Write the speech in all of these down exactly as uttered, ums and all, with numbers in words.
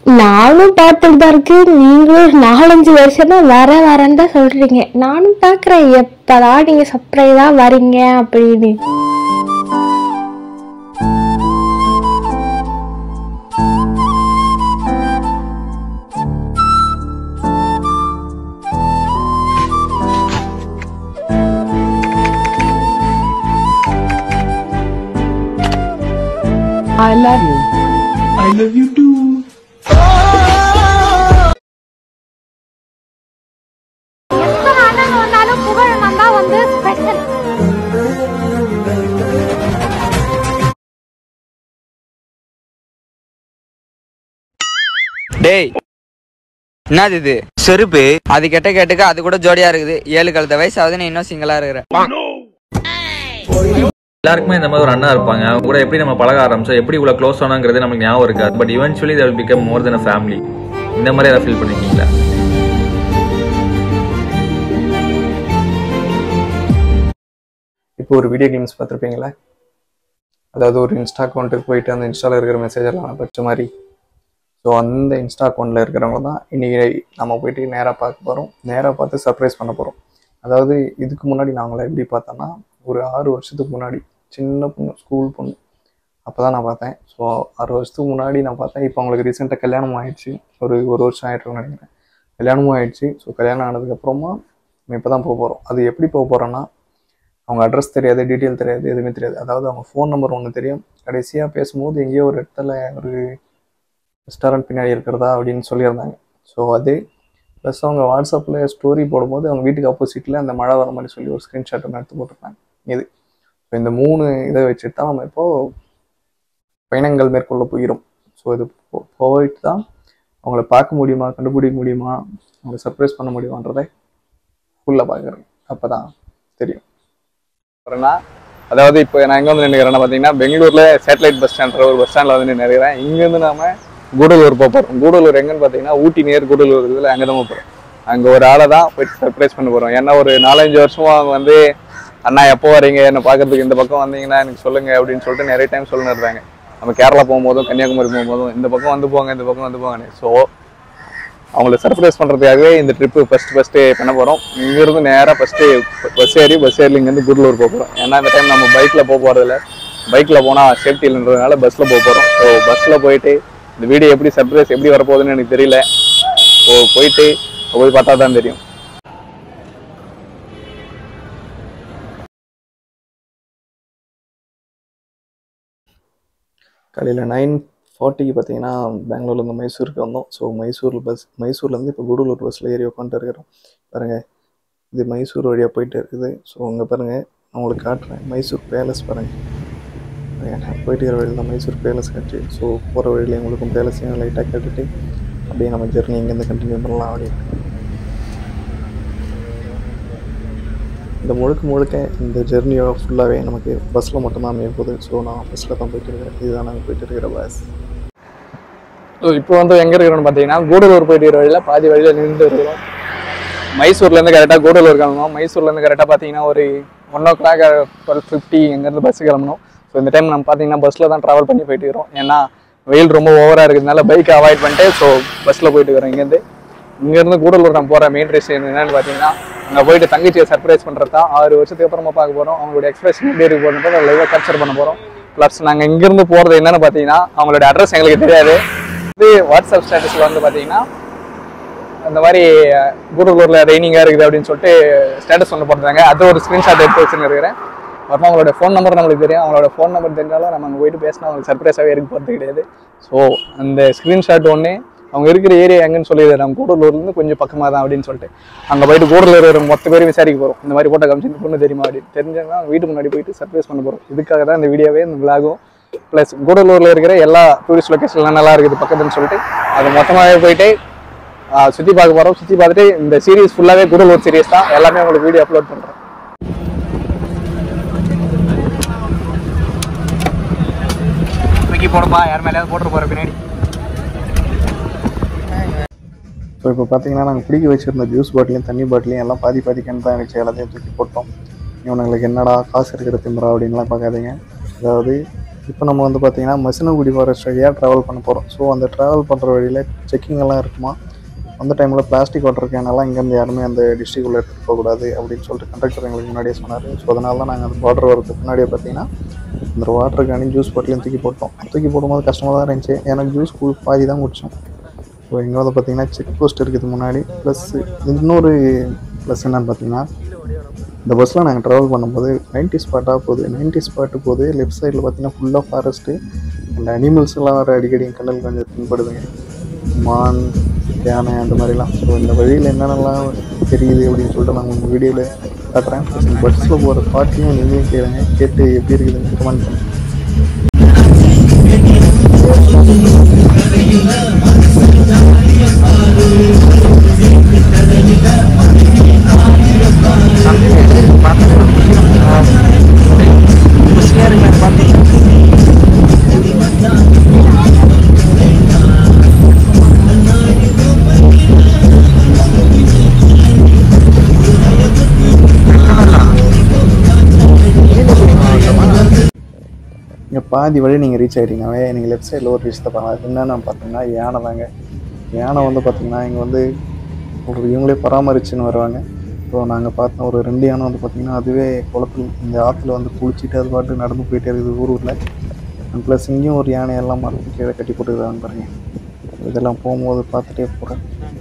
நானும் பார்த்துட்டு தான் இருக்கு. நீங்களும் நாலஞ்சு வருஷமா வர வரேன்னு தான் சொல்றீங்க. நானும் பார்க்குறேன் எப்பதான் நீங்க சர்ப்ரைஸா வரீங்க அப்படின்னு. I love you. I love you too. டேய் என்னது இது செருப்பு? அது கெட்ட கேட்டுக்க அது கூட ஜோடியா இருக்குது. ஏழு கழுத்த வயசு ஆகுது, நீ இன்னும் சிங்கிளா இருக்கிற. எல்லாருக்குமே இந்த மாதிரி ஒரு அண்ணா இருப்பாங்க. அவங்க கூட எப்படி நம்ம பழக ஆரம்பிச்சோம், எப்படி இவ்வளவு க்ளோஸ் ஆனாங்கிறது நமக்கு ஞாபகம் இருக்காது. But eventually they will become more than a family. இந்த மாதிரி ஏதாவது ஃபீல் பண்ணிருக்கீங்களா? இப்போ ஒரு வீடியோ கேம்ஸ் பார்த்துருப்பீங்களா? அதாவது ஒரு இன்ஸ்டா அக்கௌண்ட்டுக்கு போயிட்டு அந்த இன்ஸ்டாவில் இருக்கிற மெசேஜ் எல்லாம் படிச்ச மாதிரி. ஸோ அந்த இன்ஸ்டா அக்கௌண்ட்டில் இருக்கிறவங்க தான் இன்றைக்கி நம்ம போயிட்டு நேராக பார்க்க போகிறோம். நேராக பார்த்து சர்ப்ரைஸ் பண்ண போகிறோம். அதாவது இதுக்கு முன்னாடி நாங்கள எப்படி பார்த்தோன்னா, ஒரு ஆறு வருஷத்துக்கு முன்னாடி சின்ன பொண்ணு, ஸ்கூல் பொண்ணு, அப்போ தான் நான் பார்த்தேன். ஸோ ஆறு வருஷத்துக்கு முன்னாடி நான் பார்த்தேன். இப்போ அவங்களுக்கு ரீசெண்டாக கல்யாணம் ஆகிடுச்சு. ஒரு ஒரு வருஷம் ஆகிட்டுருன்னு நினைக்கிறேன். கல்யாணமும் ஆகிடுச்சு. ஸோ கல்யாணம் ஆனதுக்கப்புறமா நம்ம இப்போ தான் போக போகிறோம். அது எப்படி போக போகிறோன்னா, அவங்க அட்ரஸ் தெரியாது, டீட்டெயில் தெரியாது, எதுவுமே தெரியாது. அதாவது அவங்க ஃபோன் நம்பர் ஒன்று தெரியும். கடைசியாக பேசும்போது எங்கேயோ ஒரு இடத்துல ஒரு ரெஸ்டாரண்ட் பின்னாடி இருக்கிறதா அப்படின்னு சொல்லியிருந்தாங்க. ஸோ அது ப்ளஸ் அவங்க வாட்ஸ்அப்பில் ஸ்டோரி போடும்போது அவங்க வீட்டுக்கு ஆப்போசிட்டில் அந்த மழை வர மாதிரி சொல்லி ஒரு ஸ்க்ரீன்ஷாட் ஒன்று எடுத்து போட்டிருப்பாங்க. இது ஸோ இந்த மூணு இதை வச்சுட்டு தான் நம்ம இப்போது பயணங்கள் மேற்கொள்ள போகிறோம். ஸோ இது போயிட்டு தான் அவங்கள பார்க்க முடியுமா, கண்டுபிடிக்க முடியுமா, அவங்களை சர்ப்ரைஸ் பண்ண முடியுமான்றதை ஃபுல்லாக பார்க்குறேன். அப்போ தான் தெரியும். அதாவது இப்போ நான் எங்கே வந்து நினைக்கிறேன்னா பார்த்தீங்கன்னா, பெங்களூரில் சேட்டலைட் பஸ் ஸ்டாண்ட் ஒரு பஸ் ஸ்டாண்டில் வந்து நினைக்கிறேன். இங்கேருந்து நாம கூடலூர் போக போகிறோம். கூடலூர் எங்கன்னு பார்த்தீங்கன்னா, ஊட்டி நேர் கூடலூர் இதில் அங்கே தான் போகிறோம். அங்கே ஒரு ஆளை தான் போயிட்டு சர்ப்ரைஸ் பண்ண போகிறோம். ஏன்னா ஒரு நாலஞ்சு வருஷமா அவங்க வந்து, அண்ணா எப்போ வரீங்க, என்னை பார்க்கறதுக்கு இந்த பக்கம் வந்தீங்கன்னா எனக்கு சொல்லுங்கள் அப்படின்னு சொல்லிட்டு நிறைய டைம் சொல்லின்னு இருந்தாங்க. நம்ம கேரளா போகும்போதும் கன்னியாகுமரி போகும்போதும் இந்த பக்கம் வந்து போங்க, இந்த பக்கம் வந்து போங்க. ஸோ அவங்கள சர்ப்ரைஸ் பண்ணுறதுக்காகவே இந்த ட்ரிப்பு ஃபஸ்ட்டு ஃபஸ்ட்டு பண்ண போகிறோம். இங்கேருந்து நேராக ஃபஸ்ட்டு பஸ் ஏறி பஸ் ஏறி இங்கேருந்து கூடலூர் போக போகிறோம். ஏன்னா இந்த டைம் நம்ம பைக்கில் போக போகிறதில்ல. பைக்கில் போனால் சேஃப்டி இல்லைன்றதுனால பஸ்ஸில் போக போகிறோம். ஸோ பஸ்ஸில் போயிட்டு இந்த வீடியோ எப்படி சர்ப்ரைஸ் எப்படி வரப்போகுதுன்னு எனக்கு தெரியல. ஸோ போயிட்டு போய் பார்த்தா தான் தெரியும். காலையில் நைன் ஃபார்ட்டிக்கு பார்த்தீங்கன்னா பெங்களூர்லேருந்து மைசூருக்கு வந்தோம். ஸோ மைசூர் பஸ் மைசூர்லேருந்து இப்போ கூடலூர் பஸ்ஸில் ஏறி உட்காந்துட்டு இருக்கிறோம். பாருங்கள், இது மைசூர் வழியாக போயிட்டு இருக்குது. ஸோ அங்கே பாருங்கள், நான் உங்களுக்கு காட்டுறேன். மைசூர் பேலஸ் பாருங்கள். போயிட்டு இருக்கிற வழியில் தான் மைசூர் பேலஸ் காட்டு. ஸோ போகிற வழியில் எங்களுக்கும் பேலஸையும் லைட்டாக கேட்டுட்டு அப்படியே நம்ம ஜெர்னி இங்கேருந்து கண்டினியூ பண்ணலாம் அப்படின்னு. இந்த முழுக்க முழுக்க இந்த ஜெர்னியோ ஃபுல்லாகவே நமக்கு பஸ்ஸில் மட்டும்தான் அமைய போகுது. ஸோ நான் பஸ்ஸில் தான் போயிட்டு இருக்கிறேன். இதுதான் நாங்கள் போயிட்டு இருக்கிற பஸ். ஸோ இப்போ வந்து எங்கே இருக்கிறோன்னு பார்த்தீங்கன்னா, கூடலூர் போயிட்டு இருக்கிற வழியில் பாதி வழியில் நின்று இருக்கிறோம். மைசூர்லேருந்து கரெக்டாக கூடலூர் கிளம்பணும். மைசூர்லேருந்து கரெக்டாக பார்த்தீங்கன்னா ஒரு one o'clock twelve fifty இங்கேருந்து பஸ்ஸு கிளம்பணும். ஸோ இந்த டைம் நம்ம பார்த்தீங்கன்னா பஸ்ஸில் தான் ட்ராவல் பண்ணி போயிட்டு இருக்கிறோம். ஏன்னா வெயில் ரொம்ப ஓவராக இருக்கிறதுனால பைக்கை அவாய்ட் பண்ணிட்டு ஸோ பஸ்ஸில் போயிட்டு இருக்கிறோம். இங்கேருந்து இங்கேருந்து கூடலூர் நான் போகிற மெயின் ரீசன் என்னென்னு பார்த்தீங்கன்னா, அங்கே போயிட்டு தங்கச்சியை சர்ப்ரைஸ் பண்ணுறது தான். ஆறு வருஷத்துக்கு அப்புறமா பார்க்க போகிறோம். அவங்களோட எக்ஸ்பிரஷன் எப்படி இருக்கு போகிறப்ப லைவாக கேப்சர் பண்ண போகிறோம். ப்ளஸ் நாங்கள் இங்கேருந்து போகிறது என்னென்னு பார்த்தீங்கன்னா, அவங்களோட அட்ரஸ் எங்களுக்கு தெரியாது. இது வாட்ஸ்அப் ஸ்டேட்டஸில் வந்து பார்த்தீங்கன்னா, அந்த மாதிரி கூடலூரில் ரெய்னிங்காக இருக்குது அப்படின்னு சொல்லிட்டு ஸ்டேட்டஸ் ஒன்று போட்டுருந்தாங்க. அது ஒரு ஸ்க்ரீன்ஷாட் எடுத்து வச்சுன்னு இருக்கிறேன். அப்புறம் அவங்களோட ஃபோன் நம்பர் நம்மளுக்கு தெரியும். அவங்களோட ஃபோன் நம்பர் தெரிஞ்சாலும் நம்ம அங்கே போயிட்டு பேசினா அவங்களுக்கு சர்ப்ரைஸாகவே இருக்க போகிறது கிடையாது. ஸோ அந்த ஸ்க்ரீன்ஷாட் ஒன்று அவங்க இருக்கிற ஏரியா எங்கன்னு சொல்லிடுது. நம்ம கூடலூர்லேருந்து கொஞ்சம் பக்கமாக தான் அப்படின்னு சொல்லிட்டு அங்கே போயிட்டு கூடலூர் ஒரு மொத்த பேரும் விசாரிக்க போகிறோம். இந்த மாதிரி போட்டோ காமிச்சு பொண்ணு தெரியுமா அப்படின்னு தெரிஞ்சாங்கன்னா வீட்டுக்கு முன்னாடி போயிட்டு சர்ப்ரைஸ் பண்ண போகிறோம். இதுக்காக தான் இந்த வீடியோவே இந்த விளாகும். ப்ளஸ் கூடலூரில் இருக்கிற எல்லா டூரிஸ்ட் லொக்கேஷன்லாம் நல்லா இருக்குது பக்கத்துன்னு சொல்லிட்டு அது மொத்தமாகவே போயிட்டு சுற்றி பார்க்க போகிறோம். சுற்றி பார்த்துட்டு இந்த சீரீஸ் ஃபுல்லாகவே கூடலூர் சீரீஸ் தான். எல்லாமே உங்களுக்கு வீடியோ அப்லோட் பண்ணுறோம். போடுப்பா, யார் மேலேயாவது போட்டு போகிற பின்னாடி. ஸோ இப்போ பார்த்தீங்கன்னா, நாங்கள் பிடிக்க வச்சுருந்த ஜூஸ் பாட்டிலையும் தண்ணி பாட்டிலையும் எல்லாம் பாதி பாதி கேன் தான் இருந்துச்சு. எல்லாத்தையும் தூக்கி போட்டோம். இவனுங்களுக்கு என்னடா காசு இருக்கிற திமுறா அப்படின்லாம் பார்க்காதீங்க. அதாவது இப்போ நம்ம வந்து பார்த்திங்கன்னா மசினகுடி ஃபாரஸ்ட் வழியாக ட்ராவல் பண்ண போகிறோம். ஸோ அந்த ட்ராவல் பண்ணுற வழியில் செக்கிங் எல்லாம் இருக்குமா, அந்த டைமில் பிளாஸ்டிக் வாட்டர் கேனெல்லாம் இங்கேருந்து யாருமே அந்த டிஸ்ட்ரிக்ட் எடுத்துகிட்டு போகக்கூடாது அப்படின்னு சொல்லிட்டு கண்டக்டர் எங்களுக்கு முன்னாடியே சொன்னார். ஸோ அதனால தான் நாங்கள் அந்த பார்டர் வரதுக்கு முன்னாடியே பார்த்தீங்கன்னா இந்த வாட்டர் கேனையும் ஜூஸ் பாட்டிலையும் தூக்கி போட்டோம். தூக்கி போடும்போது கஷ்டமாக தான் இருந்துச்சு, எனக்கு ஜூஸ் பாதி தான் குடித்தோம். ஸோ இங்கே வந்து பார்த்திங்கன்னா செக் போஸ்ட் இருக்குது முன்னாடி. ப்ளஸ் இன்னொரு ப்ளஸ் என்னென்னு பார்த்தீங்கன்னா, இந்த பஸ்ஸில் நாங்கள் ட்ராவல் பண்ணும்போது நைன்டி ஸ்பாட்டாக போகுது. நைன்டி ஸ்பாட்டு போகுது. லெஃப்ட் சைடில் பார்த்தீங்கன்னா ஃபுல்லாக ஃபாரஸ்ட்டு, அந்த அனிமல்ஸ் எல்லாம் வர அடிக்கடி என் கண்ணில் கொஞ்சம் தென்படுதுங்க, மான், யானை அந்த மாதிரிலாம். ஸோ இந்த வழியில் என்னென்னலாம் தெரியுது அப்படின்னு சொல்லிட்டு நான் உங்கள் வீடியோவில் காட்டுறேன். பஸ்ஸில் போகிற பாட்டையும் நீங்களும் கேளுங்க, கேட்டு எப்படி இருக்குதுன்னு கமெண்ட் பண்ணுங்க. இங்கே பாதி வழி நீங்கள் ரீச் ஆகிட்டீங்கவே நீங்கள் லெஃப்ட் சைடில் ஒரு விஷயத்தை பாருங்கள். அது என்னென்னு பார்த்தீங்கன்னா யானை தாங்க. யானை வந்து பார்த்திங்கன்னா இங்கே வந்து ஒரு இவங்களே பராமரிச்சுன்னு வருவாங்க. ஸோ நாங்கள் பார்த்தோம் ஒரு ரெண்டு யானை வந்து பார்த்திங்கன்னா அதுவே குளத்தில் இந்த ஆற்றுல வந்து குளிச்சுட்டு அது பாட்டு நடந்து போயிட்டே இருக்குது ஊரில். அண்ட் ப்ளஸ் இங்கேயும் ஒரு யானை எல்லாம் மரத்துக்கு கீழே கட்டி போட்டுக்கிறாங்க பாருங்கள். இதெல்லாம் போகும்போது பார்த்துட்டே போகிறேன்.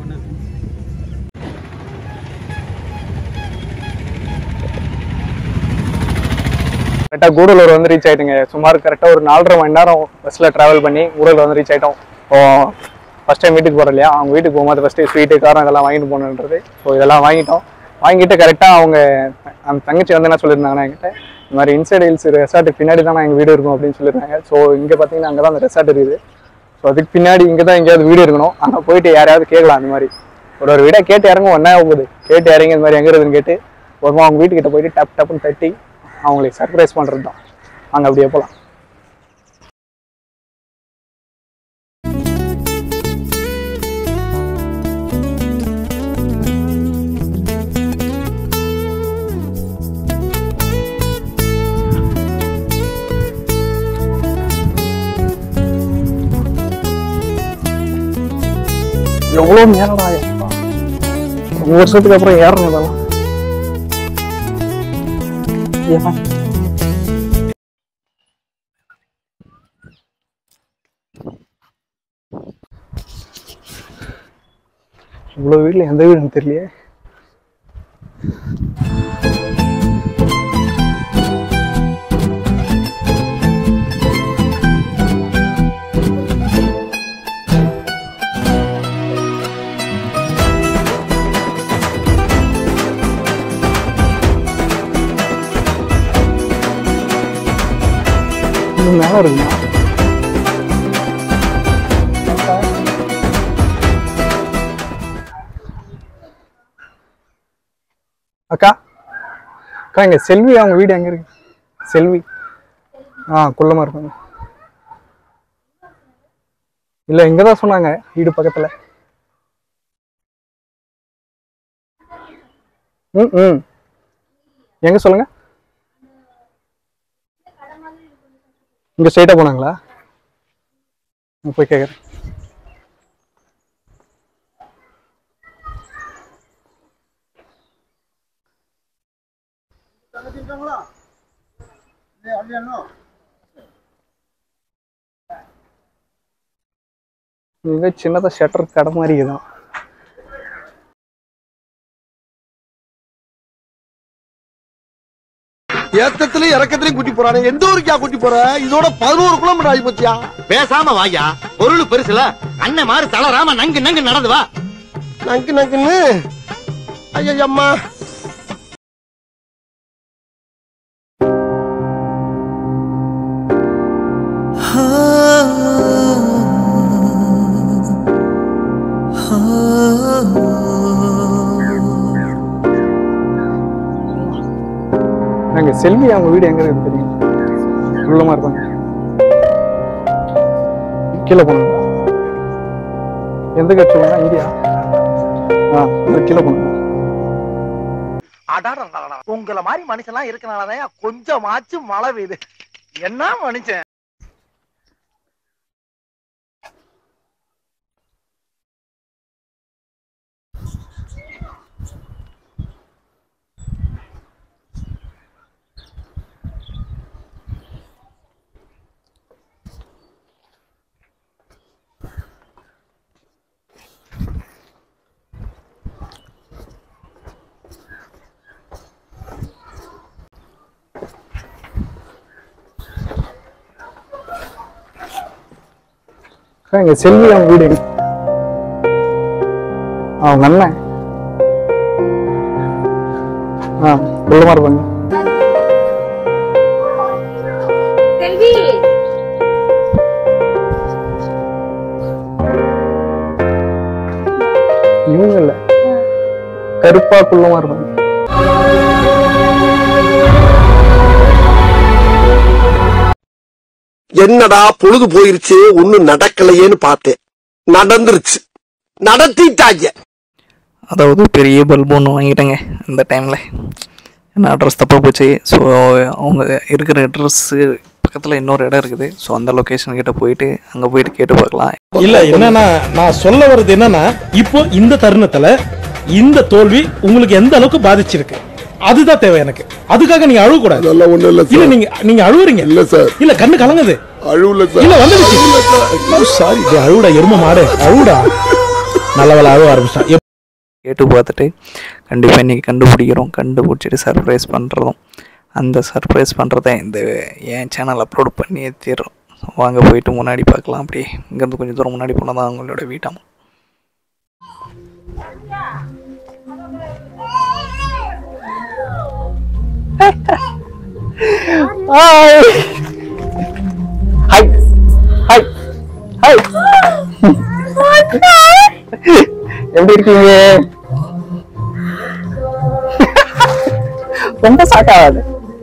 கரெக்டாக கூடலூர் வந்து ரீச் ஆகிட்டுங்க. சுமார் கரெக்டாக ஒரு நாலரை மணி நேரம் பஸ்ஸில் ட்ராவல் பண்ணி கூடலூர் வந்து ரீச் ஆகிட்டோம். ஃபஸ்ட் டைம் வீட்டுக்கு போகிறோம் இல்லையா, அவங்க வீட்டுக்கு போகும்போது ஃபஸ்ட்டு ஸ்வீட்டு காரம் இதெல்லாம் வாங்கிட்டு போகணுன்றது. ஸோ இதெல்லாம் வாங்கிட்டோம். வாங்கிட்டு கரெக்டாக அவங்க அந்த தங்கச்சி வந்து என்ன சொல்லியிருந்தாங்கன்னா என்கிட்ட, இந்த மாதிரி இன்சைட் ஹில்ஸ் ரெசார்ட்டுக்கு பின்னாடி தான் எங்கள் வீடு இருக்கும் அப்படின்னு சொல்லியிருந்தாங்க. ஸோ இங்கே பார்த்தீங்கன்னா அங்கே தான் அந்த ரெசார்ட் இருக்குது. ஸோ அதுக்கு பின்னாடி இங்கே தான் எங்கேயாவது வீடு இருக்கணும். ஆனால் போயிட்டு யாரையாவது கேட்கலாம். அந்த மாதிரி ஒரு ஒரு வீடாக கேட்டு இறங்கும் ஒன்றா போகுது. கேட்டு இறங்கி இந்த மாதிரி எங்கே இருக்குதுன்னு கேட்டு ஒருமா அவங்க வீட்டுக்கிட்ட போயிட்டு டப் டப்புன்னு தட்டி அவங்களுக்கு சர்ப்ரைஸ் பண்ணுறது தான். அங்கே அப்படியே போகலாம். எவ்வளோ மேலடா, ஒரு வருஷத்துக்கு அப்புறம் ஏறணும் இதெல்லாம். இவ்வளோ வீட்டில் எந்த வீடு எனக்கு தெரியலையே. இன்னும் மேலே இருக்குமா? அக்கா அக்கா இங்கே செல்வி அவங்க வீடு எங்கே இருக்கு? செல்வி ஆ குள்ளமாக இருப்பாங்க. இல்லை இங்கே தான் சொன்னாங்க வீடு பக்கத்தில். ம் ம் எங்கே சொல்லுங்க. இங்கே ஸ்ட்ரைட்டாக போனாங்களா? போய் கேட்குறேன். இங்கே சின்னதாக ஷட்டர் கடை மாதிரி தான். ஏத்தத்திலயும் இறக்கத்திலயும் கூட்டி போறானே, எந்த ஊருக்கா கூட்டி போற? இதோட பதினோரு கிலோமீட்டர் ஆகி போச்சியா? பேசாம வாயா, பொருள் பெருசுல அண்ணன் மாறு தளராம நங்கு நங்கு நடந்து வா. நங்கு நங்குன்னு ஐயா அம்மா. நாங்கள் செல்வி அவங்க வீடு எங்கே இருக்கு தெரியும்? உள்ளமாக இருப்பாங்க. கீழே போனாங்க. எந்த கட்சி வேணா இந்தியா? ஆ கீழே போனாங்க. உங்களை மாதிரி மனுஷன்லாம் இருக்கனாலதான் கொஞ்சமாச்சும் மழை பெய்யுது. என்ன மனுஷன் இங்க செல்வி அவங்க வீடு அவங்க அண்ணன் ஆ குள்ளமா இருப்பாங்க. இவங்க இல்ல கருப்பா குள்ளமா இருப்பாங்க. என்னடா பொழுது போயிருச்சு ஒண்ணும் நடக்கலையேன்னு பார்த்தேன், நடந்துருச்சு, நடத்திட்டாங்க. அதாவது பெரிய பல்பு ஒன்று வாங்கிட்டேங்க அந்த டைமில். என்ன அட்ரஸ் தப்பாக போச்சு. ஸோ அவங்க இருக்கிற அட்ரஸ்ஸு பக்கத்தில் இன்னொரு இடம் இருக்குது. ஸோ அந்த லொக்கேஷன் கிட்ட போயிட்டு அங்கே போயிட்டு கேட்டு பார்க்கலாம். இல்ல என்னன்னா நான் சொல்ல வர்றது என்னன்னா, இப்போ இந்த தருணத்துல இந்த தோல்வி உங்களுக்கு எந்த அளவுக்கு பாதிச்சிருக்கு அதுதான் தேவை எனக்கு. அதுக்காக நீங்க அழுவ கூடாது. ஒண்ணு இல்ல இல்ல நீங்க நீங்க அழுவுறீங்க. இல்ல சார், இல்ல கண்ணு கலங்குது. அழுவல சார். இல்ல வந்துடுச்சு. சாரி அழுவுடா எரும மாடு அழுவுடா. நல்ல வேலை அழுவ ஆரம்பிச்சான். கேட்டு பார்த்துட்டு கண்டிப்பாக இன்றைக்கி கண்டுபிடிக்கிறோம். கண்டுபிடிச்சிட்டு சர்ப்ரைஸ் பண்ணுறதும் அந்த சர்ப்ரைஸ் பண்ணுறத இந்த என் சேனல் அப்லோட் பண்ணி ஏற்றிடுறோம். வாங்க போயிட்டு முன்னாடி பார்க்கலாம். அப்படியே இங்கேருந்து கொஞ்சம் தூரம் முன்னாடி போனால் தான் அவங்களோட வீட்டாமா. ஹாய் ஹாய் ஹாய் எப்படி இருக்கீங்க? ரொம்ப சாக்காது.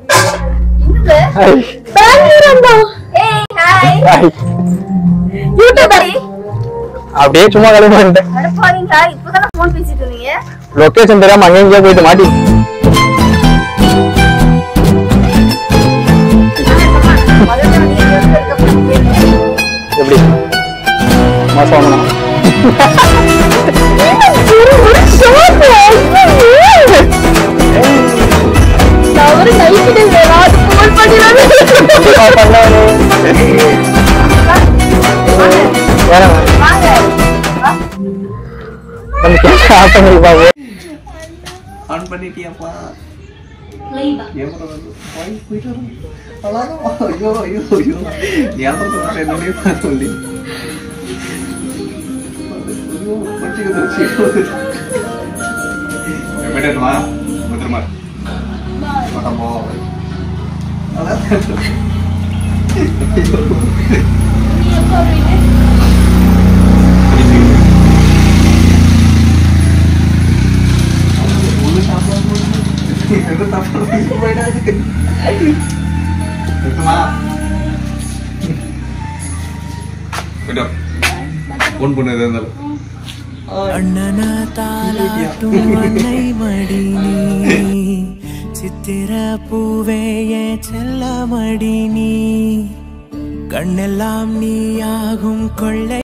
அப்படியே சும்மா கிளம்பிட்டேன். லொகேஷன் தெரியாம அங்க எங்கேயோ போயிட்டு மாட்டி. எப்படி மாசம் ஆன் பண்ணிட்டியாப்பா? ஐயோ ஐயோ ஐயோ ஞாபகம் என்னன்னே சொல்லி எப்படிமா வந்துருமா படமோ போன் பண்ணது இருந்தாலும் அண்ணனா தாலாட்டும் மண்ணை மடி நீ சித்திர பூவே செல்ல மடி நீ கண்ணெல்லாம் நீயாகும் கொள்ளை